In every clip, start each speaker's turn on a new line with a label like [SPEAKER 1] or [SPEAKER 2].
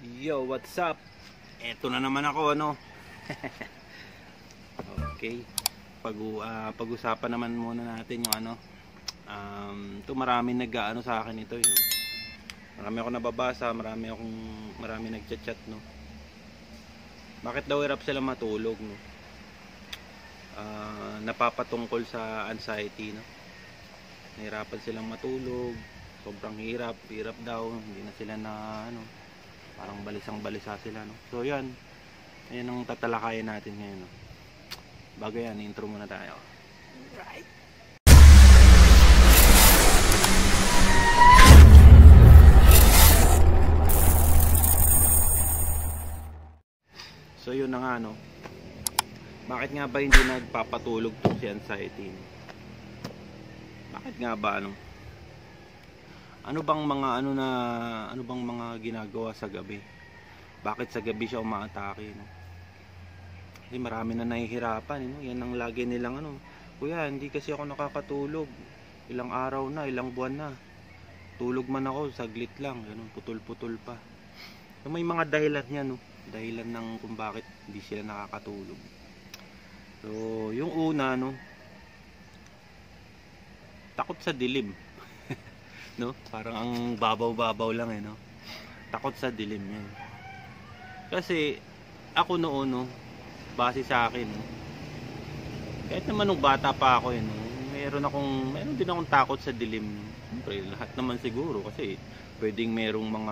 [SPEAKER 1] Yo, what's up? Eto na naman ako, ano. Okay. Pag-usapan naman muna natin yung ano. Ito maraming nag-aano sa akin ito, no. Marami ako nababasa, marami nagchat-chat, no. Bakit daw hirap sila matulog, no? Napapatungkol sa anxiety, no. Nahirapan silang matulog, sobrang hirap daw, hindi na sila na ano, parang balisang-balisa sila, no. So yan, ayan ang tatalakayin natin ngayon, no. Bago yan, intro muna tayo. Right. So yun na nga, no. Bakit nga ba hindi nagpapatulog tong si anxiety, no? Bakit nga ba, ano? Ano bang mga ginagawa sa gabi? Bakit sa gabi siya umaatake, no? Kasi marami na nahihirapan, no? Yan ang lagi nilang ano, kuya, hindi kasi ako nakakatulog. Ilang araw na, ilang buwan na. Tulog man ako, saglit lang, ganun, putol-putol pa. So, may mga dahilan yan, no? Dahilan ng kung bakit hindi sila nakakatulog. So, yung una, no, takot sa dilim. No? Parang ang babaw-babaw lang, no? Takot sa dilim yan. Kasi ako noon, no, base sa akin, no, kahit naman nung bata pa ako, no, meron din akong takot sa dilim. Siyempre, lahat naman siguro kasi pwedeng may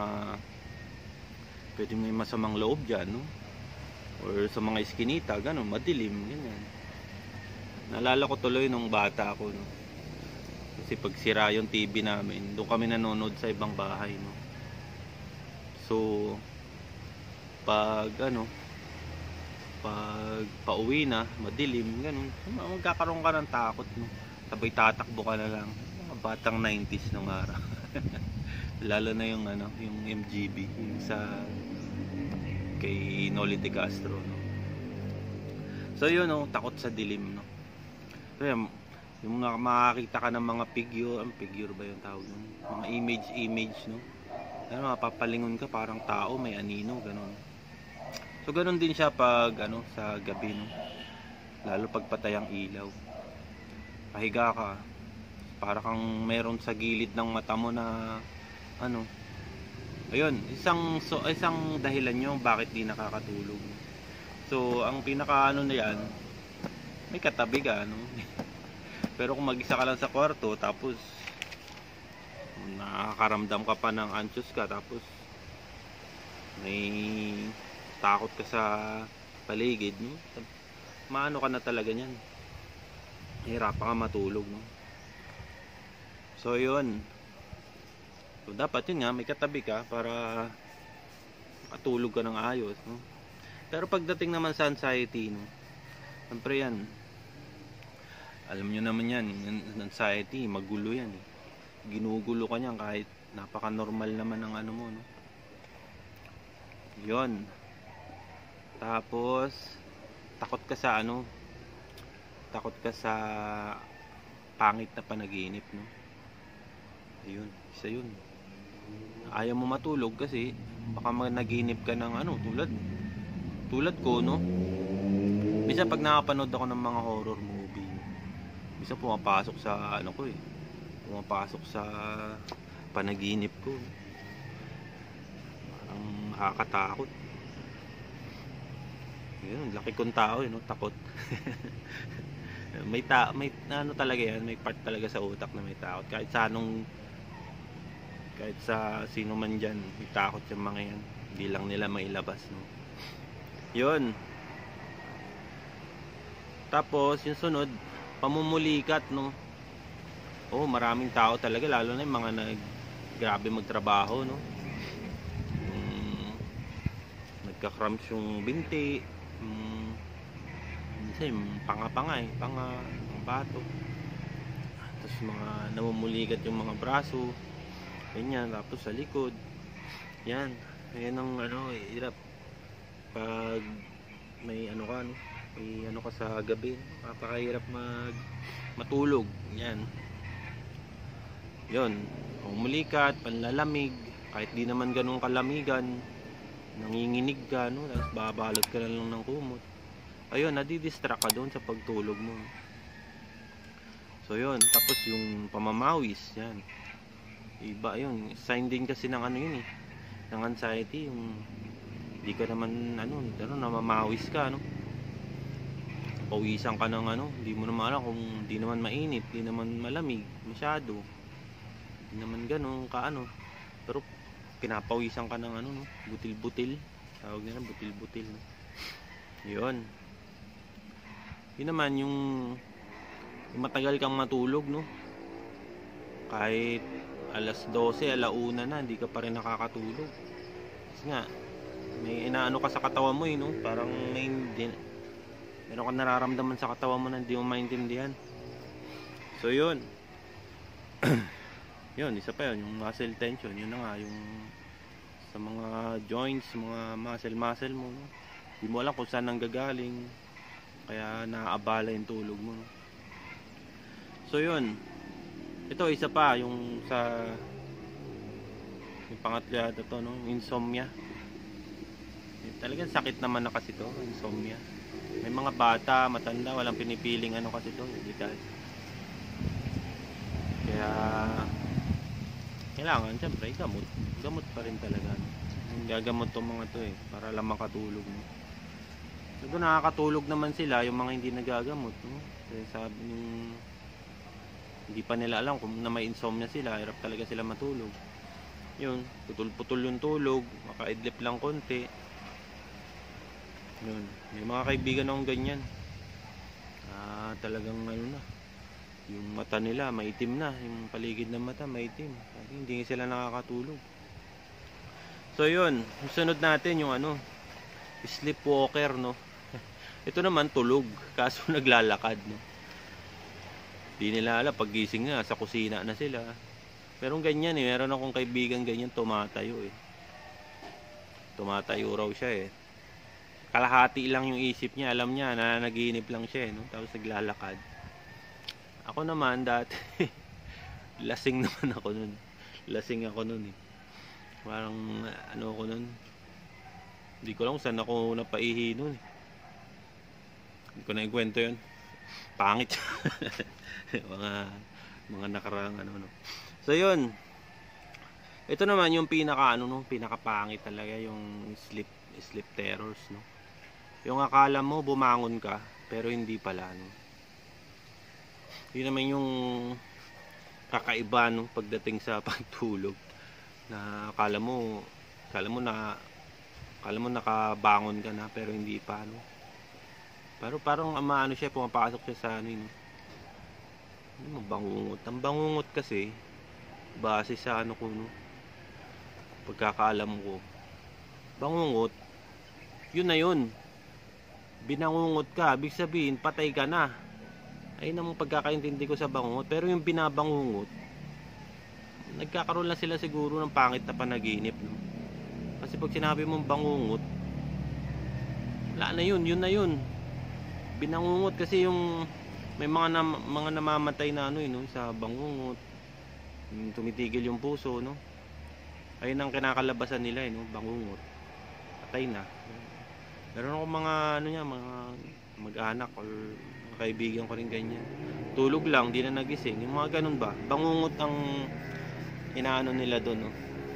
[SPEAKER 1] masamang loob diyan, no? Or sa mga iskinita, ganun, madilim, ganyan. Naalala ko tuloy nung bata ako, no. Kasi pag sira yung TV namin, doon kami nanonood sa ibang bahay, no. So pag pauwi na, madilim, ganun, magkakaroon ka ng takot, no. Sabay tatakbo ka na lang. Mga batang 90s nung araw. Lalo na yung yung MGB, yung sa kay Noli De Castro, no. So yun, no, takot sa dilim, no. So yan, yung makakita ka ng mga figure ba yung tawag nun? Mga image, no? Ano, mapapalingon ka parang tao, may anino, ganun. So ganun din siya pag sa gabi, no? Lalo pag patay ang ilaw. Pahiga ka, para kang meron sa gilid ng mata mo na ayun, isang dahilan yung bakit di nakakatulog. So ang pinaka na yan, may katabi ka, no? Pero kung mag-isa ka lang sa kwarto, tapos nakakaramdam ka pa ng anxious ka, tapos may takot ka sa paligid, no? Maano ka na talaga niyan, hirapan ka matulog, no? So yun, so dapat yun nga, may katabi ka para makatulog ka ng ayos, no? Pero pagdating naman sa anxiety, no, siyempre yan, alam nyo naman yan, anxiety, magulo yan, eh. Ginugulo ka niyan kahit napaka-normal naman ng mo, no? Yun. Tapos takot ka sa pangit na panaginip, no? Ayun, isa yun. Ayaw mo matulog kasi baka naginip ka ng tulad ko, no? Bisa pag nakapanood ako ng mga horror movie, bisa pumapasok sa pumapasok sa panaginip ko. Parang nakakatakot. Yun, laki kong tao, no? Takot. may talaga yan, may part talaga sa utak na may takot. Kahit sa sino man dyan, may takot yung mga yan. Hindi lang nila mailabas, no? Yun. Tapos yung sunod, pamumulikat, no? Oh, maraming tao talaga, lalo na yung mga grabe magtrabaho, no? Nagka-cramps yung binti, minsan panga ang bato. Tapos mga namumulikat yung mga braso, ganyan, tapos sa likod. Yan ang hirap pag may ka sa gabi, napakahirap matulog. Yan. Yun, umulikat, panlalamig, kahit di naman ganun kalamigan, nanginginig ka, no? Tapos babalot ka na lang ng kumot. Ayun, nadidistract ka doon sa pagtulog mo. So yun, tapos yung pamamawis, yan. Iba yun, sign din kasi ng ano yun eh, ng anxiety, yung hindi ka naman namamawis ka, no? Pawisan ka ng hindi mo naman alam kung hindi naman mainit, hindi naman malamig masyado, hindi naman gano'n ka pero pinapawisan ka ng no? Butil-butil, tawag nila butil-butil, no? Yun naman yung matagal kang matulog, no? Kahit alas 12, alauna na, hindi ka pa rin nakakatulog. Kasi nga, may inaano ka sa katawan mo no? Parang meron kang nararamdaman sa katawan mo na hindi mo maintindihan. So yun. Yun, isa pa yun, yung muscle tension. Yun na nga, yung sa mga joints, mga muscle mo, no? Hindi mo alam kung saan nanggagaling, kaya naaabala yung tulog mo, no? So yun. Ito isa pa yung pangatlo yata to, no? Insomnia. Talagang sakit naman na kasi to, insomnia. May mga bata, matanda, walang pinipiling kasi to, edad. Kaya kailangan siyempre gamot pa rin talaga, no? Gagamot tong mga to para lang makatulog, no? So doon nakakatulog naman sila yung mga hindi nagagamot, no? Kasi sabi hindi pa nila alam kung na may insomnia sila, hirap talaga sila matulog. Yun, putol-putol yung tulog, makaidlip lang konti. Yun, may mga kaibigan akong ganyan. Talagang yung mata nila maitim na, yung paligid ng mata maitim. Hindi sila nakakatulog. So yun, sunod natin yung sleepwalker, no? Ito naman tulog, kaso naglalakad, no? Di nila alam, paggising na, sa kusina na sila. Pero ganyan meron akong kaibigan ganyan, tumatayo Tumatayo raw siya Kalahati lang yung isip niya, alam niya na naginip lang siya no? Tapos naglalakad. Ako naman dati, lasing naman ako nun. Lasing ako nun Parang ako nun. Hindi ko lang saan ako napaihi nun Hindi ko na ikwento yun. Pangit. mga nakaraang no. So yun, ito naman yung pinakapangit talaga, yung sleep terrors, no. Yung akala mo bumangon ka pero hindi pala, no. Yun naman yung kakaiba pagdating sa pagtulog, na akala mo nakabangon ka na pero hindi pa, no. Pero parang siya, pumapasok siya sa bangungot. Ang bangungot kasi base sa pagkakaalam ko, bangungot yun na yun, binangungot ka, ibig sabihin patay ka na. Ayun ang pagkakaintindi ko sa bangungot. Pero yung binabangungot, nagkakaroon lang sila siguro ng pangit na panaginip, no? Kasi pag sinabi mong bangungot, wala na yun na yun. Binangungot kasi yung may mga namamatay na sa bangungot, tumitigil yung puso, no. Ayun ang kinakalabasan nila no, bangungot, patay na. Meron ako mga mga mag-anak or mga kaibigan ko rin ganyan, tulog lang, di na nagising, yung mga ganun ba, bangungot ang inaano nila doon, no.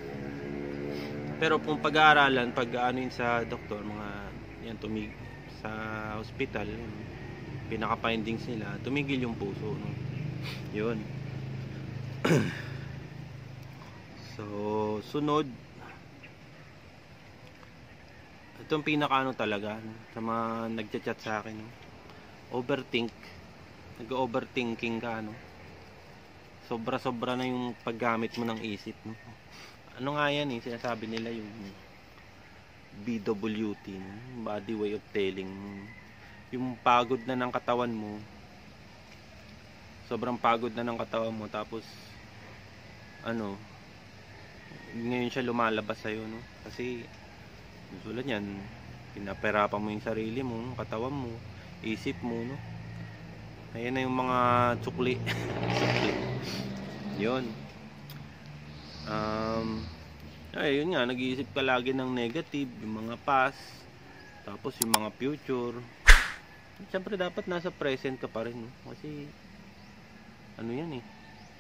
[SPEAKER 1] Pero kung pag-aaralan, yun sa doktor, mga yan sa hospital, pinaka-findings nila, tumigil yung puso, no? Yun. So, sunod, itong pinaka talaga, no? Sa mga nagchat-chat sa akin, no? Nag-overthinking ka, no? Sobra-sobra na yung paggamit mo ng isip, no? Ano nga yan sinasabi nila yung BWT, no? Body way of telling. Yung pagod na ng katawan mo, sobrang pagod na ng katawan mo, tapos ngayon siya lumalabas sa'yo, no? Kasi tulad yan, pinapahirapan mo yung sarili mo, katawan mo, isip mo, no? Ayan na yung mga tsukli. Tsukli. Yun. Ay, yun nga, nag-iisip ka lagi ng negative, yung mga past, tapos yung mga future. Siyempre dapat nasa present ka pa rin, no? Kasi ano yan eh.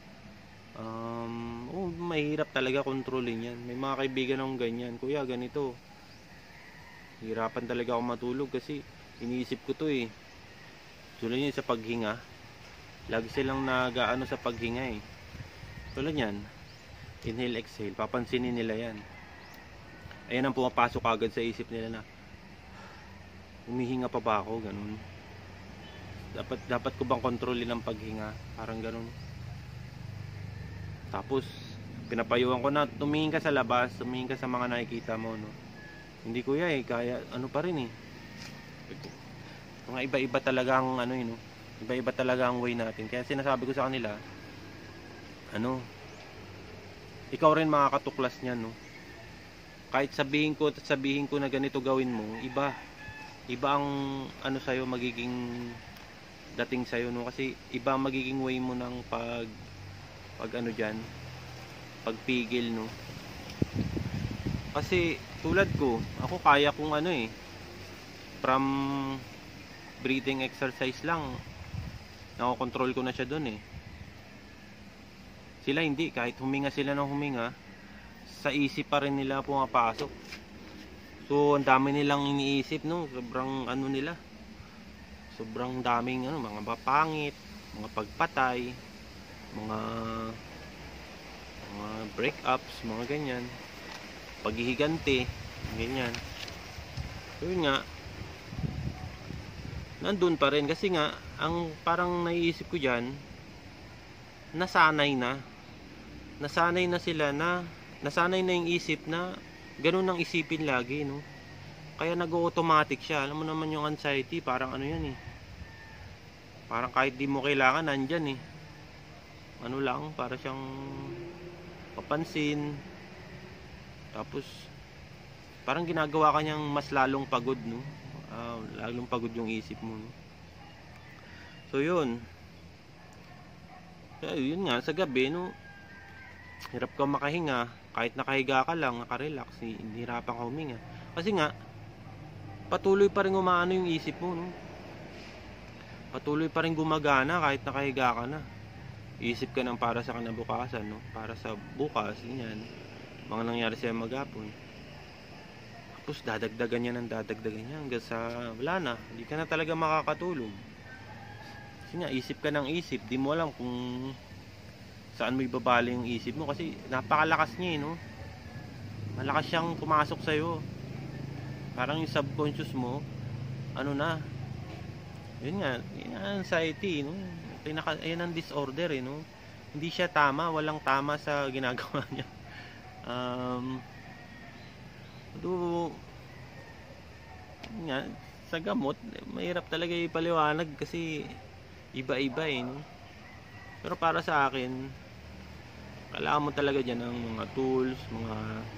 [SPEAKER 1] Mahirap talaga kontrolin yan. May mga kaibigan akong ganyan, kuya ganito. Hirapan talaga ako matulog kasi iniisip ko to eh. Tulad yun sa paghinga. Lagi silang nag-aano sa paghinga eh. Tulad yan, inhale, exhale. Papansinin nila yan. Ayan ang pumapasok agad sa isip nila na humihinga pa ba ako, ganun. Dapat ko bang kontrolin ang paghinga? Parang ganun. Tapos pinapayuhan ko na tumingin ka sa labas, tumingin ka sa mga nakikita mo, no. Hindi kuya eh, kaya ano pa rin eh. Mga iba-iba talaga ang ano no. Iba-iba talaga ang way natin. Kaya sinasabi ko sa kanila, ikaw rin makakatuklas niyan, no. Kahit sabihin ko na ganito gawin mo, iba ang sa'yo magiging dating sa'yo, no. Kasi iba magiging way mo ng pagpigil, no. Kasi tulad ko, ako kaya kong from breathing exercise lang, nakokontrol ko na siya dun eh. Sila hindi, kahit huminga sila ng huminga, sa isip pa rin nila pumapasok. So ang dami nilang iniisip, no. Sobrang daming mga pangit, mga pagpatay, mga breakups, mga ganyan, paghihiganti, ganyan. So yun nga, nandun pa rin kasi nga ang parang naiisip ko dyan, nasanay na yung isip na ganun ang isipin lagi, no. Kaya nag-automatic siya. Alam mo naman yung anxiety, parang yan eh, parang kahit di mo kailangan nandyan eh, para siyang papansin. Tapos parang ginagawa ka niyang mas lalong pagod, no. Lalong pagod yung isip mo, no? So yun nga, sa gabi, no, hirap ka makahinga. Kahit nakahiga ka lang, nakarelax, hirapan ka huminga. Kasi nga patuloy pa rin umaano yung isip mo, no. Patuloy pa rin gumagana kahit nakahiga ka na. Isip ka ng para sa kinabukasan, no? Para sa bukas, ganyan. Mga nangyari sa'yo maghapon. Tapos dadagdagan niya hanggang sa wala na. Hindi ka na talaga makakatulog. Kasi nga, isip ka ng isip. Di mo alam kung saan mo ibabali yung isip mo. Kasi napakalakas niya, no? Malakas siyang pumasok sa'yo. Parang yung subconscious mo, yun nga, anxiety, no? Ayan ang disorder, no? Hindi siya tama, walang tama sa ginagawa niya. Nga, sa gamot, mahirap talaga ipaliwanag kasi iba-iba no? Pero para sa akin, kailangan mo talaga dyan ng mga tools, mga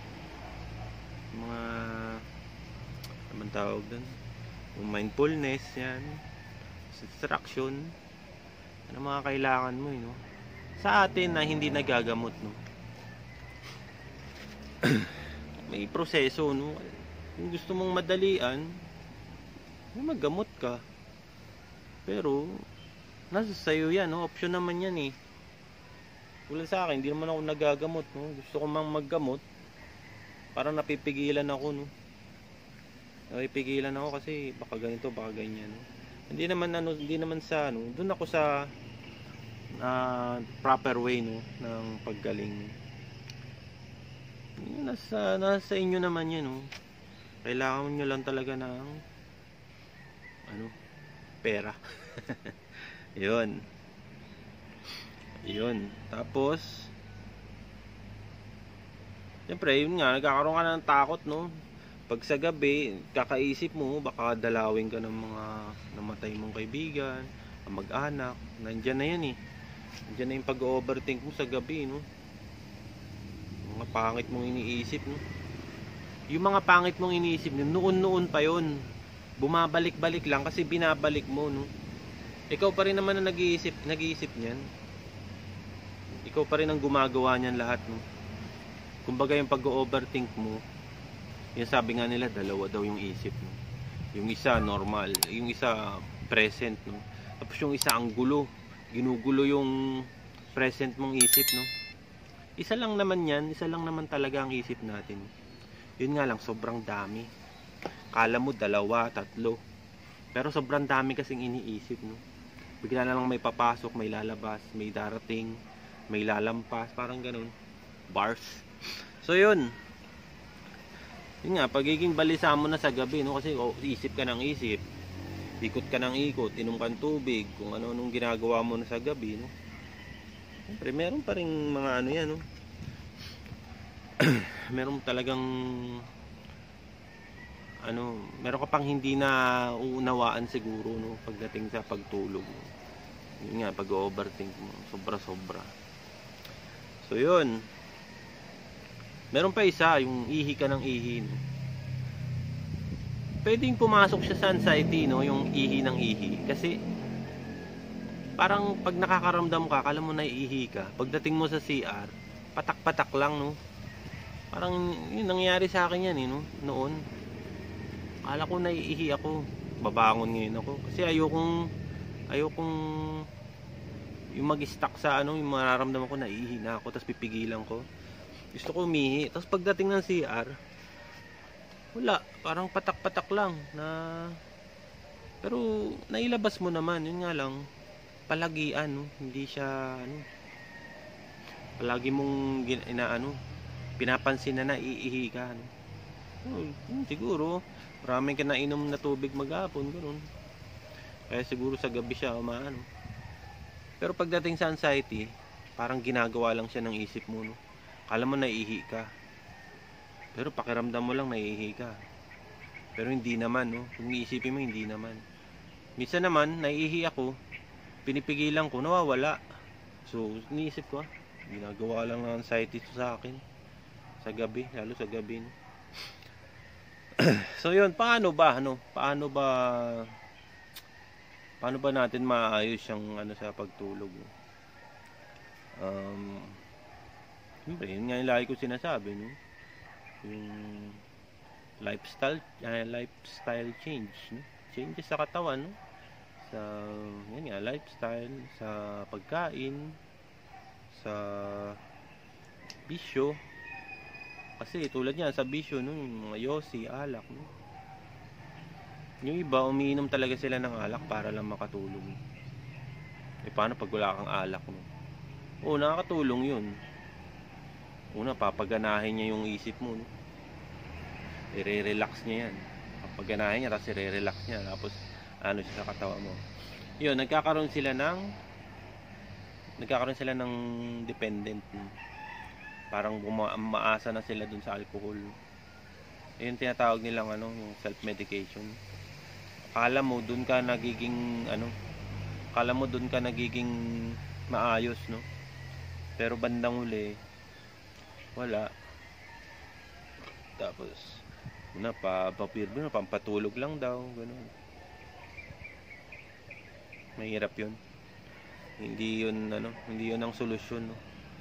[SPEAKER 1] tawag doon, mindfulness, yan, distraction, mga kailangan mo, no? Sa atin na hindi nagagamot, no? May proseso, no? Kung gusto mong madalian, maggamot ka. Pero nasa sayo yan, no? Option naman yan eh. Tulad sa akin, hindi naman ako nagagamot, no? Gusto ko mang maggamot, parang napipigilan ako, no? Napipigilan ako kasi baka ganito, baka ganyan, no? Hindi naman sa doon ako sa proper way, no, ng paggaling. Nasa inyo naman yan, no. Kailangan nyo lang talaga ng pera. Yun. Tapos siyempre, yun nga, nagkakaroon ka ng takot, no. Pag sa gabi, kakaisip mo, baka dalawin ka ng mga namatay mong kaibigan, mag-anak. Nandyan na yan eh. Nandyan na yung pag-overthink mo sa gabi, no. Mga pangit mong iniisip, no. Yung mga pangit mong iniisip, noon pa yun. Bumabalik-balik lang kasi binabalik mo, no. Ikaw pa rin naman ang nag-iisip niyan. Ikaw pa rin ang gumagawa niyan lahat, no. Kumbaga yung pag-overthink mo, yung sabi nga nila, dalawa daw yung isip, no? Yung isa normal, yung isa present, no? Tapos yung isa ang gulo, ginugulo yung present mong isip, no? Isa lang naman yan, isa lang naman talaga ang isip natin. Yun nga lang, sobrang dami. Kala mo dalawa, tatlo, pero sobrang dami kasing iniisip, no? Bigla na lang may papasok, may lalabas, may darating, may lalampas, parang ganun. Bars. So yun. Yun nga, pagiging balisa mo na sa gabi, no? Kasi isip ka ng isip, ikot ka ng ikot, inom ka ng tubig, kung ano-anong ginagawa mo na sa gabi, no? Siyempre, meron pa rin mga ano yan, no? Meron talagang meron ka pang hindi na uunawaan siguro, no, pagdating sa pagtulog, no? Yun nga, pag-overthink mo, sobra-sobra. So yun. Meron pa isa, yung ihi ka ng ihi, no? Pwedeng pumasok siya sa anxiety, no, yung ihi ng ihi. Kasi parang pag nakakaramdam ka, kala mo naiihi ka, pagdating mo sa CR, patak-patak lang, no? Parang yun nangyari sa akin yan, no? Noon. Akala ko naiihi ako, babangon ngayon ako. Kasi ayokong yung mag-stuck sa yung mararamdaman ko, naiihi na ako, tapos pipigilan ko. Gusto ko umihi. Tapos pagdating ng CR, wala, parang patak-patak lang na, pero nailabas mo naman. Yun nga lang, palagian, no? Hindi siya palagi mong pinapansin na naiihi ka, no? Siguro maraming ka nainom na tubig maghapon, ganoon. Kaya siguro sa gabi siya umaano. Pero pagdating sa anxiety, parang ginagawa lang siya ng isip mo, no? Kala mo naiihi ka, pero pakiramdam mo lang naiihi ka. Pero hindi naman, no? Kung iisipin mo, hindi naman. Minsan naman naiihi ako, pinipigilan ko, nawawala. So iniisip ko, ginagawa lang ng anxiety to sa akin sa gabi, lalo sa gabi, no? So yun, paano ba natin maayos yung sa pagtulog, no? Siyempre, yun nga yung lagi ko sinasabi, no? Yung lifestyle change, no? Changes sa katawan, no? Sa yun nga, lifestyle, sa pagkain, sa bisyo. Kasi tulad niyan sa bisyo, no, yung mga yosi, alak, no? Yung iba umiinom talaga sila ng alak para lang makatulog. Paano pag wala kang alak, no? Oo, nakakatulong yun. Una, papaganahin niya yung isip mo, no? I-relax niya yan. Papaganahin niya, tapos i-relax niya, tapos siya sa katawan mo. Yun, nagkakaroon sila ng dependent, no? Parang maasa na sila dun sa alcohol. Yung tinatawag nilang yung self-medication. Akala mo dun ka nagiging maayos, no? Pero bandang uli, wala. Tapos pampatulog lang daw, ganun. Mahirap yun. Hindi yun ang solusyon, no?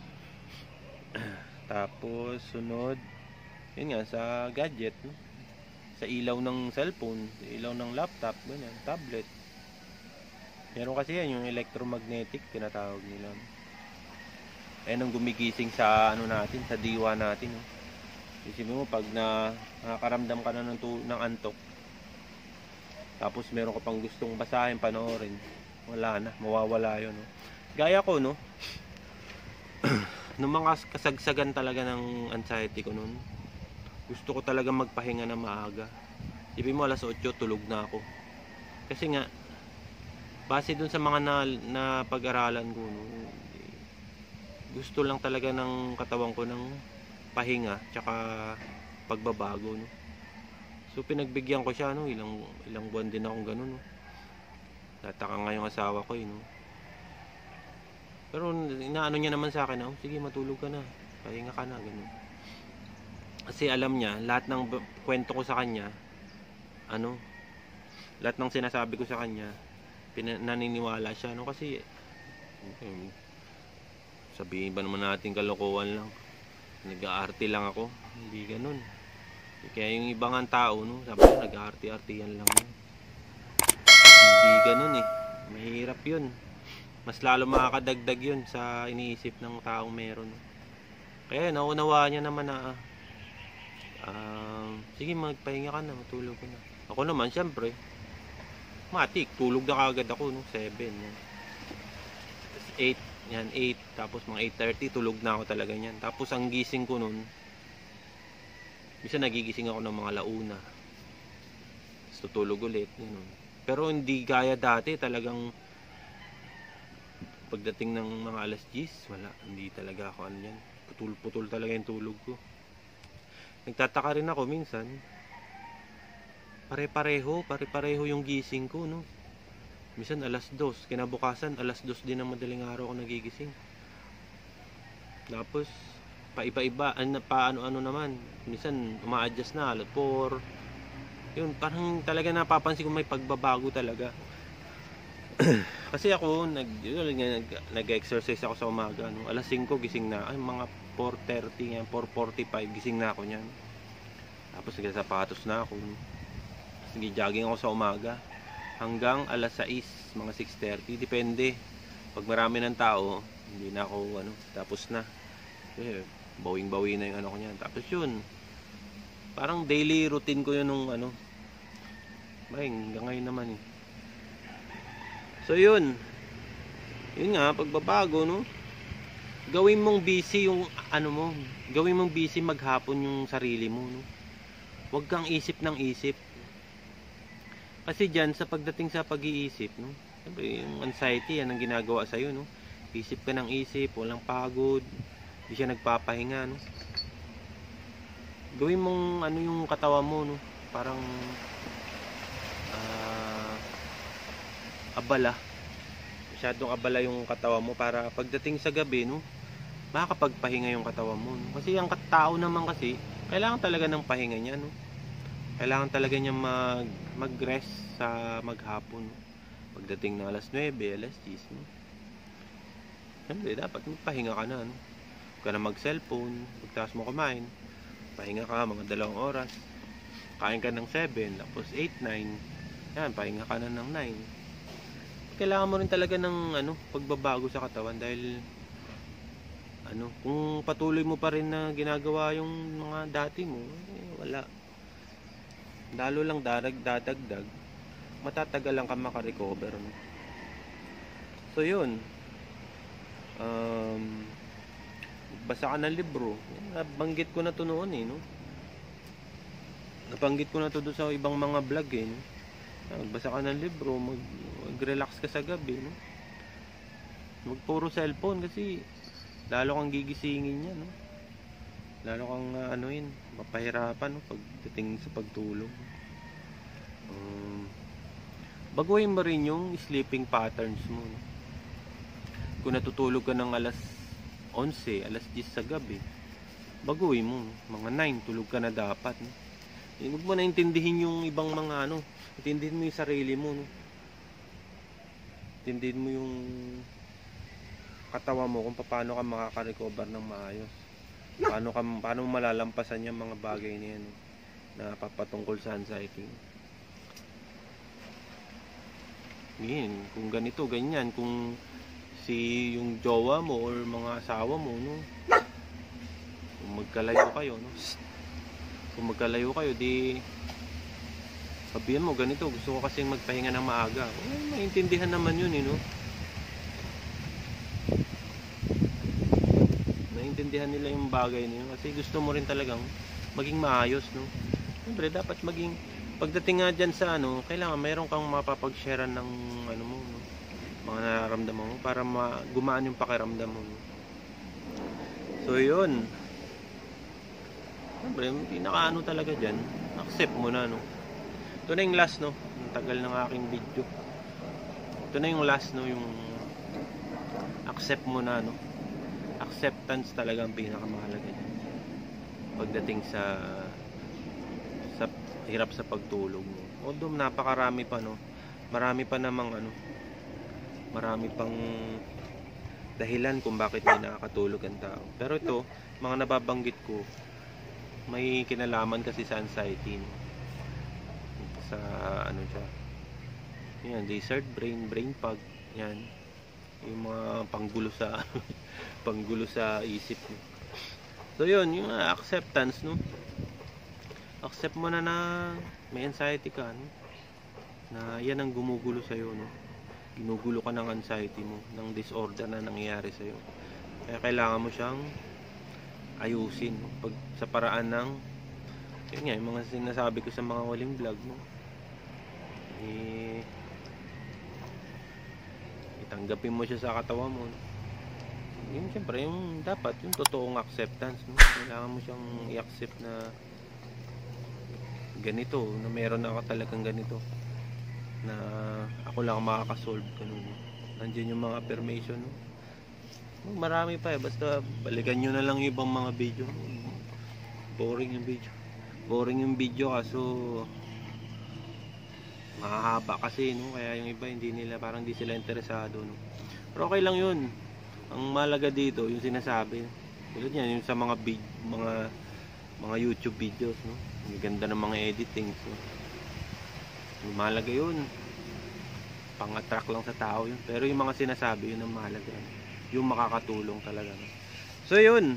[SPEAKER 1] Tapos sunod, yun nga, sa gadget, no? Sa ilaw ng cellphone, sa ilaw ng laptop, ganyan, tablet. Meron kasi yan, yung electromagnetic tinatawag nila. Ang gumigising sa natin, sa diwa natin, no? Isipin mo, pag nakakaramdam ka na ng antok, tapos meron ka pang gustong basahin, panoorin, wala na, mawawala yun, no? Gaya ko, no? Nung mga kasagsagan talaga ng anxiety ko noon, gusto ko talaga magpahinga na maaga. Isipin mo, alas 8 tulog na ako. Kasi nga, base dun sa mga na pag-aralan ko, no, gusto lang talaga ng katawan ko ng pahinga tsaka pagbabago, no? So pinagbigyan ko siya, no? Ilang buwan din akong ganun, no? Tataka nga yung asawa ko, no? Pero inaano niya naman sa akin, sige, matulog ka na, pahinga ka na, ganun. Kasi alam niya, lahat ng kwento ko sa kanya, lahat ng sinasabi ko sa kanya, naniniwala siya, no? Kasi sabihin ba naman natin kalokohan lang, nag-aarte lang ako. Hindi ganun. Kaya yung ibang tao, no, sabi ko, nag-aarte-artehan lang yun. Hindi ganun eh. Mahirap yun. Mas lalo makakadagdag yun sa iniisip ng taong meron. Kaya naunawaan niya naman na sige, magpahinga ka na, matulog ka na. Ako naman, syempre, matik, tulog na kagad ako, no? 7, no? Tapos 8, yan, 8, tapos mga 8:30, tulog na ako talaga yan. Tapos ang gising ko nun, minsan nagigising ako ng mga 1:00. Tapos tutulog ulit, yun. Pero hindi gaya dati, talagang pagdating ng mga 10:00, wala, hindi talaga ako ano yan. Putol-putol talaga yung tulog ko. Nagtataka rin ako minsan, pare-pareho yung gising ko, no? Minsan 2:00, kinabukasan 2:00 din ng madaling araw ako nagigising. Tapos paiba-iba, ano naman, minsan uma-adjust na 4. Yun, parang talaga napapansin ko may pagbabago talaga. Kasi ako nag-exercise ako sa umaga, no? 5:00 gising na, ay mga 4:30 yan, 4:45 gising na ako niyan. Tapos nagsasapatos na ako. Nag-jogging ako sa umaga hanggang 6:00, mga 6:30, depende. Pag marami ng tao, hindi na ako tapos na. Kasi bawing-bawi na yung ano ko niyan. Tapos yun, parang daily routine ko yun nung hanggang ngayon naman eh. So yun nga, pagbabago, no? Gawin mong busy yung mo, gawin mong busy maghapon yung sarili mo, no? Huwag kang isip ng isip. Kasi diyan sa pagdating sa pag-iisip, no? Yung anxiety yan ang ginagawa sa iyo, no? Isip ka ng isip, walang pagod, hindi siya nagpapahinga, no? Gawin mong yung katawan mo, no? Parang abala. Masyadong abala yung katawan mo para pagdating sa gabi, no, makakapagpahinga yung katawan mo, no? Kasi ang tao naman kasi kailangan talaga ng pahinga niya, no? Kailangan talaga niya mag-rest sa maghapon, no? Pagdating ng 9, 10, no? Siyempre dapat magpahinga ka na, no? Huwag ka na mag-cellphone, pagtas mo kumain, pahinga ka mga 2 oras. Kain ka ng 7, tapos 8, 9, yan, pahinga ka na ng 9. Kailangan mo rin talaga ng pagbabago sa katawan dahil kung patuloy mo pa rin na ginagawa yung mga dati mo, wala. Lalo lang dadagdag, matatagal lang ka makarecover, no? So yun, basa ka ng libro. Nabanggit ko na to noon eh, no? Nabanggit ko na to doon sa ibang mga vlog eh, no? Magbasa ka ng libro, mag-relax ka sa gabi, no? Huwag puro cellphone kasi lalo kang gigisingin niya, no? Lalo kang mapahirapan, no, pagdating sa pagtulog. Baguhin mo rin yung sleeping patterns mo, no? Kung natutulog ka ng 11, 10 sa gabi, baguhin mo, no? Mga 9 tulog ka na dapat, no? Huwag mo na intindihin yung ibang mga intindihin mo yung sarili mo, no? Intindihin mo yung katawan mo kung paano ka makaka-recover ng maayos. Paano mo malalampasan yung mga bagay na yan, no? Na papatungkol sa anxiety. Ngayon, kung ganito, ganyan, kung yung jowa mo or mga asawa mo, no? Kung magkalayo kayo, no? Kung magkalayo kayo, di sabihan mo ganito, gusto ko kasing magpahinga ng maaga. Maintindihan naman yun, no? Maintindihan nila yung bagay na yun kasi gusto mo rin talagang maging maayos, no? Siyempre dapat maging pagdating nga dyan sa kailangan mayroon kang mapapag-sharean ng mo, no? Mga nararamdaman mo para gumaan yung pakiramdam mo, no? So yun, siyempre pinaka talaga dyan, accept mo na, no? Ito na yung last, no? Ang tagal ng aking video. Ito na yung last, no? Yung accept mo na, no? Acceptance talaga ang pinakamahalaga dyan pagdating sa hirap sa pagtulog mo. Although napakarami pa, no? Marami pa namang marami pang dahilan kung bakit hindi nakakatulog ang tao. Pero ito, mga nababanggit ko, may kinalaman kasi sa anxiety, no? Sa ano siya, yan, desert brain, brain fog, yan, yung mga panggulo sa panggulo sa isip, no? So yun, yung acceptance, no? Accept mo na may anxiety ka, no? Na yan ang gumugulo sa'yo, no? Ginugulo ka ng anxiety mo, ng disorder na nangyayari sa'yo. Kaya kailangan mo siyang ayusin, no? Pag sa paraan ng, yun nga, yung mga sinasabi ko sa mga huling vlog, no? Itanggapin mo siya sa katawan mo, no? Yun siyempre, yung dapat, yung totoong acceptance, no? Kailangan mo siyang i-accept na ganito, na meron ako talagang ganito, na ako lang makakasolve, ganun. Nandiyan yung mga affirmation, no? Marami pa eh, basta balikan nyo na lang yung ibang mga video. Boring yung video kaso mahahaba kasi, no? Kaya yung iba hindi nila, parang di sila interesado, no? Pero okay lang yun. Ang malaga dito yung sinasabi, tulad yan yung sa mga YouTube videos, no? Ang ganda ng mga editings, no? Yung mahalaga yun, pang-attract lang sa tao yun. Pero yung mga sinasabi, yun ang mahalaga, yung makakatulong talaga, no? So yun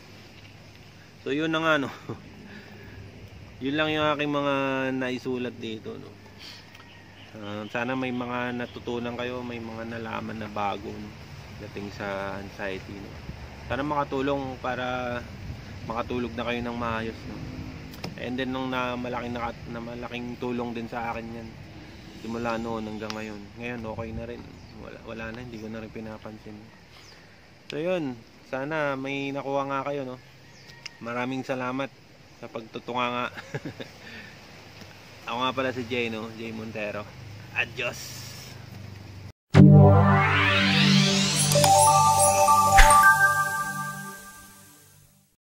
[SPEAKER 1] na nga, no? Yun lang yung aking mga naisulat dito, no? Sana may mga natutunan kayo, may mga nalaman na bago, no? Dating sa anxiety, no? Sana makatulong para makatulog na kayo ng maayos, no? And then nung malaking tulong din sa akin yan simula noon hanggang ngayon okay na rin, wala na, hindi ko na rin pinapansin. So yun, sana may nakuha nga kayo, no? Maraming salamat sa pagtutunga nga. Ako nga pala si Jay, no? Jay Montero. Adios.